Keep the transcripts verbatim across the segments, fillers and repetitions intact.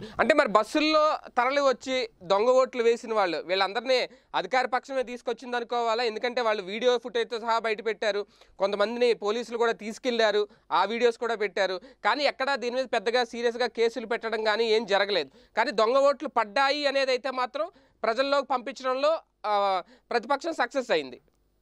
అంటే మరి బస్సుల్లో తరలి వచ్చి దొంగ ఓట్లు వేసిన వాళ్ళు వీళ్ళందరినీ అధికార పక్షమే తీసుకొచ్చింది అనుకోవాలా? ఎందుకంటే వాళ్ళు వీడియో ఫుటేజ్తో సహా బయట పెట్టారు, కొంతమందిని పోలీసులు కూడా తీసుకెళ్లారు, ఆ వీడియోస్ కూడా పెట్టారు. కానీ ఎక్కడా దీని మీద పెద్దగా సీరియస్గా కేసులు పెట్టడం కానీ ఏం జరగలేదు. కానీ దొంగ ఓట్లు పడ్డాయి అనేది అయితే మాత్రం ప్రజల్లోకి పంపించడంలో ప్రతిపక్షం సక్సెస్ అయింది.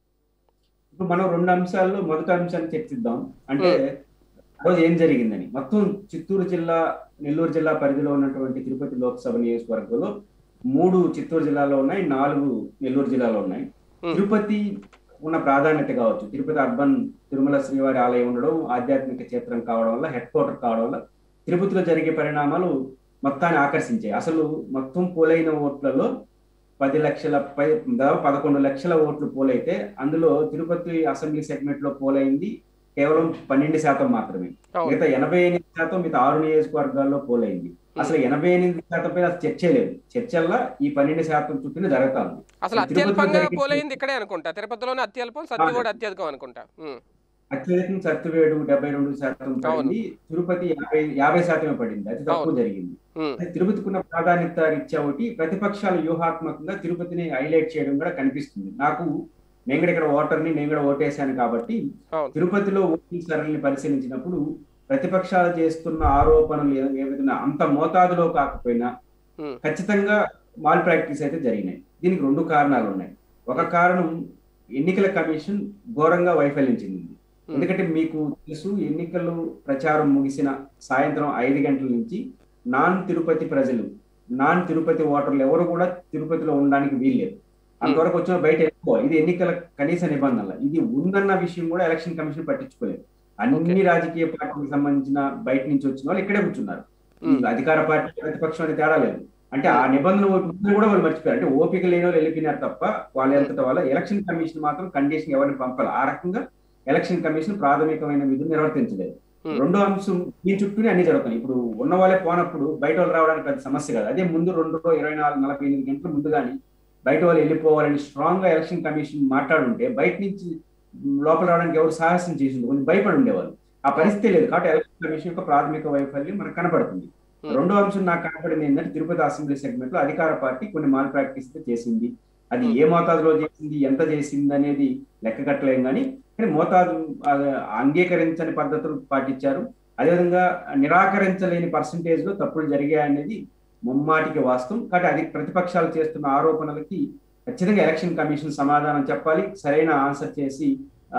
ఇప్పుడు మనం రెండు అంశాల్లో మొదటి అంశాన్ని చర్చిద్దాం. అంటే రోజు ఏం జరిగిందని. మొత్తం చిత్తూరు జిల్లా, నెల్లూరు జిల్లా పరిధిలో ఉన్నటువంటి తిరుపతి లోక్సభ నియోజకవర్గంలో మూడు చిత్తూరు జిల్లాలో ఉన్నాయి, నాలుగు నెల్లూరు జిల్లాలో ఉన్నాయి. తిరుపతి ఉన్న ప్రాధాన్యత కావచ్చు, తిరుపతి అర్బన్ తిరుమల శ్రీవారి ఆలయం ఉండడం, ఆధ్యాత్మిక క్షేత్రం కావడం వల్ల, హెడ్ క్వార్టర్ కావడం వల్ల తిరుపతిలో జరిగే పరిణామాలు మొత్తాన్ని ఆకర్షించాయి. అసలు మొత్తం పోలైన ఓట్లలో పది లక్షల పై దాదాపు పదకొండు లక్షల ఓట్లు పోలైతే అందులో తిరుపతి అసెంబ్లీ సెగ్మెంట్ లో పోలైంది కేవలం పన్నెండు శాతం మాత్రమే. మిగతా ఎనభై ఎనిమిది శాతం మిగతా ఆరు నియోజకవర్గాల్లో పోలైంది. అసలు ఎనభై ఎనిమిది శాతం పైన చర్చే లేదు. చర్చల్లో ఈ పన్నెండు శాతం చుట్టూనే జరుగుతుంది. అసలు అత్యల్పంగా పోలైంది ఇక్కడే అనుకుంటా, తిరుపతిలోనే అత్యల్పం, సత్యవేడు అత్యధికం అనుకుంటా. అత్యధికం సత్యవేడు డెబ్బై రెండు శాతం పడింది, తిరుపతి యాభై యాభై శాతమే పడింది, అతి తక్కువ జరిగింది. తిరుపతికున్న ప్రాధాన్యత రీత్యా ఒకటి ప్రతిపక్షాలు వ్యూహాత్మకంగా తిరుపతిని హైలైట్ చేయడం కూడా కనిపిస్తుంది. నాకు నేను కూడా ఇక్కడ ఓటర్ని, నేను కూడా ఓటేశాను కాబట్టి తిరుపతిలో ఓటింగ్ సరళిని పరిశీలించినప్పుడు ప్రతిపక్షాలు చేస్తున్న ఆరోపణలు ఏవైనా అంత మోతాదులో కాకపోయినా ఖచ్చితంగా మాల్ ప్రాక్టీస్ అయితే జరిగినాయి. దీనికి రెండు కారణాలు ఉన్నాయి. ఒక కారణం ఎన్నికల కమిషన్ ఘోరంగా వైఫల్యం చెందింది. ఎందుకంటే మీకు తెలుసు, ఎన్నికలు ప్రచారం ముగిసిన సాయంత్రం ఐదు గంటల నుంచి నాన్ తిరుపతి ప్రజలు, నాన్ తిరుపతి ఓటర్లు ఎవరు కూడా తిరుపతిలో ఉండడానికి వీల్లేదు. అంతవరకు వచ్చిన బయట వెళ్ళిపోవాలి. ఇది ఎన్నికల కనీస నిబంధనల. ఇది ఉందన్న విషయం కూడా ఎలక్షన్ కమిషన్ పట్టించుకోలేదు. అన్ని రాజకీయ పార్టీలకు సంబంధించిన బయట నుంచి వచ్చిన వాళ్ళు ఇక్కడే కూర్చున్నారు. అధికార పార్టీ ప్రతిపక్షం అని తేడా లేదు. అంటే ఆ నిబంధన కూడా వాళ్ళు మర్చిపోయారు. అంటే ఓపిక లేని వాళ్ళు వెళ్ళిపోయినారు తప్ప వాళ్ళ ఎంతట వల్ల ఎలక్షన్ కమిషన్ మాత్రం కండిషన్ ఎవరిని పంపాలి. ఆ రకంగా ఎలక్షన్ కమిషన్ ప్రాథమికమైన విధులు నిర్వర్తించలేదు. రెండో అంశం దీని చుట్టూనే అన్ని జరుగుతాయి. ఇప్పుడు ఉన్న వాళ్ళే పోనప్పుడు బయట వాళ్ళు రావడానికి పెద్ద సమస్య కాదు. అదే ముందు రెండు ఇరవై నాలుగు నలభై ఎనిమిది గంటల ముందు కానీ బయట వాళ్ళు వెళ్ళిపోవాలని స్ట్రాంగ్ గా ఎలక్షన్ కమిషన్ మాట్లాడుంటే బయట నుంచి లోపల రావడానికి ఎవరు సాహసం చేసింది, కొంచెం భయపడి ఉండేవాళ్ళు. ఆ పరిస్థితి లేదు. కాబట్టి ఎలక్షన్ కమిషన్ యొక్క ప్రాథమిక వైఫల్యం మనకు కనపడుతుంది. రెండో అంశం నాకు కనపడింది ఏంటంటే తిరుపతి అసెంబ్లీ సెగ్మెంట్ లో అధికార పార్టీ కొన్ని మాల్ ప్రాక్టీస్ చేసింది. అది ఏ మోతాదులో చేసింది, ఎంత చేసింది అనేది లెక్క కట్టలేం. కానీ కానీ మోతాదు అంగీకరించని పద్ధతులు పాటించారు. అదేవిధంగా నిరాకరించలేని పర్సంటేజ్ లో తప్పులు జరిగాయనేది ముమ్మాటికి వాస్తవం. కాబట్టి అది ప్రతిపక్షాలు చేస్తున్న ఆరోపణలకి ఖచ్చితంగా ఎలక్షన్ కమిషన్ సమాధానం చెప్పాలి, సరైన ఆన్సర్ చేసి ఆ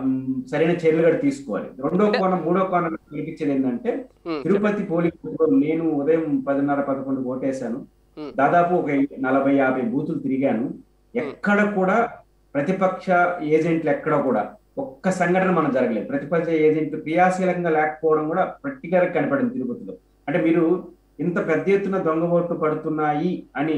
సరైన చర్యలు కూడా తీసుకోవాలి. రెండో కోణం, మూడో కోణం కనిపించేది ఏంటంటే తిరుపతి పోలింగ్ నేను ఉదయం పదిన్నర పదకొండు ఓటేశాను. దాదాపు ఒక నలభై యాభై బూతులు తిరిగాను. ఎక్కడ కూడా ప్రతిపక్ష ఏజెంట్లు ఎక్కడ కూడా ఒక్క సంఘటన మనం జరగలేదు. ప్రతిపక్ష ఏజెంట్లు క్రియాశీలకంగా లేకపోవడం కూడా ప్రతిగా కనపడింది తిరుపతిలో. అంటే మీరు ఇంత పెద్ద ఎత్తున దొంగ ఓట్లు పడుతున్నాయి అని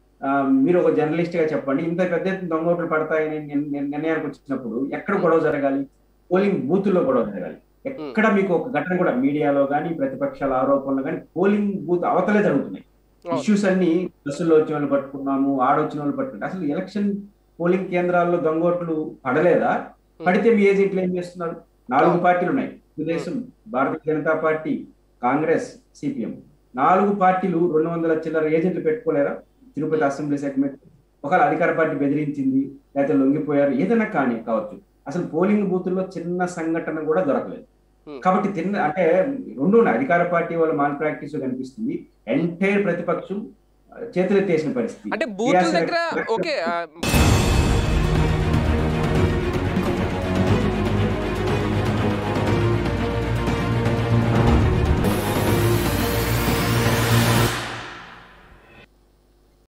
మీరు ఒక జర్నలిస్ట్ గా చెప్పండి. ఇంత పెద్ద ఎత్తున దొంగ ఓట్లు పడతాయని నిర్ణయానికి వచ్చినప్పుడు ఎక్కడ గొడవ జరగాలి? పోలింగ్ బూతుల్లో గొడవ జరగాలి. ఎక్కడ మీకు ఒక ఘటన కూడా మీడియాలో కానీ ప్రతిపక్షాల ఆరోపణలు కానీ పోలింగ్ బూత్ అవతలే జరుగుతున్నాయి. ఇష్యూస్ అన్ని బస్సుల్లో వచ్చిన వాళ్ళు పట్టుకున్నాము, ఆడొచ్చిన వాళ్ళు పట్టుకుంటారు. అసలు ఎలక్షన్ పోలింగ్ కేంద్రాల్లో దొంగ ఓట్లు పడలేదా? పడితే మీ ఏజెంట్లు ఏం చేస్తున్నారు? నాలుగు పార్టీలు ఉన్నాయి, తెలుగుదేశం, భారతీయ జనతా పార్టీ, కాంగ్రెస్, సిపిఎం. నాలుగు పార్టీలు రెండు వందల చిల్లర ఏజెంట్లు పెట్టుకోలేరా తిరుపతి అసెంబ్లీ సెగ్మెంట్? ఒకవేళ అధికార పార్టీ బెదిరించింది, లేకపోతే లొంగిపోయారు, ఏదైనా కానీ కావచ్చు. అసలు పోలింగ్ బూతుల్లో చిన్న సంఘటన కూడా దొరకలేదు. కాబట్టి తిన్న అంటే రెండు ఉన్నాయి. అధికార పార్టీ వాళ్ళ మాల్ ప్రాక్టీస్ కనిపిస్తుంది, ఎంటైర్ ప్రతిపక్షం చేతులెత్తేసిన పరిస్థితి. అంటే బూతుల దగ్గర ఓకే